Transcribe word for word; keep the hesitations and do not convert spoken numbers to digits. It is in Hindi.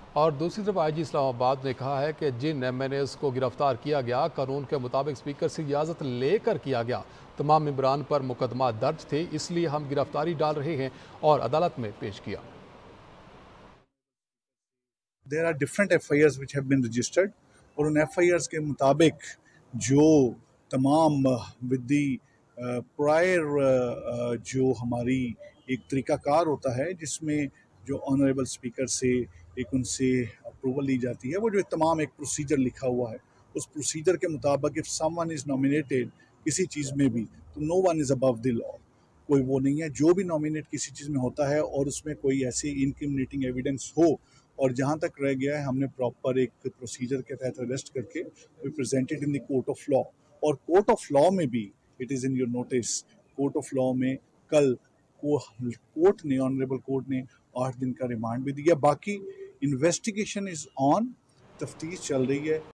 और दूसरी तरफ आई जी इस्लामाबाद ने कहा है कि जिन एम एन एज़ को गिरफ्तार किया गया कानून के मुताबिक स्पीकर से इजाज़त लेकर किया गया। तमाम मेंबरान पर मुकदमा दर्ज थे, इसलिए हम गिरफ्तारी डाल रहे हैं और अदालत में पेश किया। There are different F I Rs which have been registered और उन F I Rs के मुताबिक जो तमाम विद दी प्रायर जो हमारी एक तरीकाकार होता है जिसमें जो ऑनरेबल स्पीकर से एक उनसे अप्रूवल ली जाती है, वो जो तमाम एक प्रोसीजर लिखा हुआ है, उस प्रोसीजर के मुताबिक इफ समवन इज नॉमिनेटेड किसी चीज़ में भी तो no one is above the law. कोई वो नहीं है, जो भी नॉमिनेट किसी चीज़ में होता है और उसमें कोई ऐसी इनक्रिमिनेटिंग एविडेंस हो और जहाँ तक रह गया है हमने प्रॉपर एक प्रोसीजर के तहत अरेस्ट करके we presented in the court of law. और कोर्ट ऑफ लॉ में भी it is in your notice, court of law में कल को कोर्ट ने ऑनरेबल कोर्ट ने आठ दिन का रिमांड भी दिया। बाकी इन्वेस्टिगेशन इज़ ऑन, तफ्तीश चल रही है।